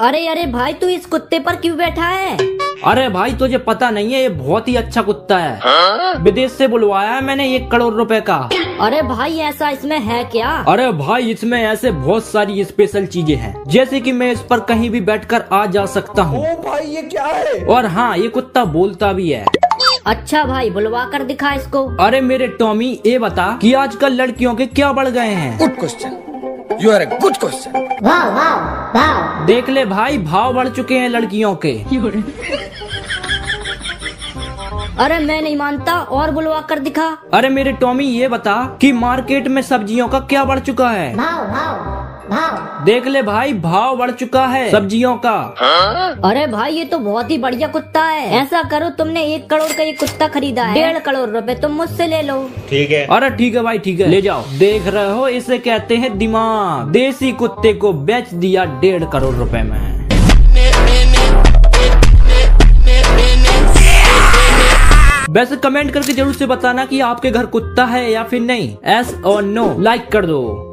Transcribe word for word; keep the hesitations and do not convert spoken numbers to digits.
अरे अरे भाई, तू इस कुत्ते पर क्यों बैठा है? अरे भाई तुझे पता नहीं है, ये बहुत ही अच्छा कुत्ता है। विदेश से बुलवाया है मैंने एक करोड़ रुपए का। अरे भाई, ऐसा इसमें है क्या? अरे भाई इसमें ऐसे बहुत सारी स्पेशल चीजें हैं, जैसे कि मैं इस पर कहीं भी बैठकर आ जा सकता हूँ। ओ भाई ये क्या है? और हाँ, ये कुत्ता बोलता भी है। अच्छा भाई, बुलवा कर दिखा इसको। अरे मेरे टॉमी, ये बता कि आजकल लड़कियों के क्या बढ़ गए हैं? Good question, you are a good question. देख ले भाई, भाव बढ़ चुके हैं लड़कियों के। अरे मैं नहीं मानता, और बुलवा कर दिखा। अरे मेरे टॉमी, ये बता कि मार्केट में सब्जियों का क्या बढ़ चुका है? भाव भाव भाव। देख ले भाई, भाव बढ़ चुका है सब्जियों का। अरे भाई, ये तो बहुत ही बढ़िया कुत्ता है। ऐसा करो, तुमने एक करोड़ का ये कुत्ता खरीदा है, डेढ़ करोड़ रुपए तुम मुझसे ले लो। ठीक है। अरे ठीक है भाई, ठीक है, ले जाओ। देख रहे हो, इसे कहते हैं दिमाग। देसी कुत्ते को बेच दिया डेढ़ करोड़ रुपए में। वैसे कमेंट करके जरूर से बताना कि आपके घर कुत्ता है या फिर नहीं। एस और नो लाइक कर दो।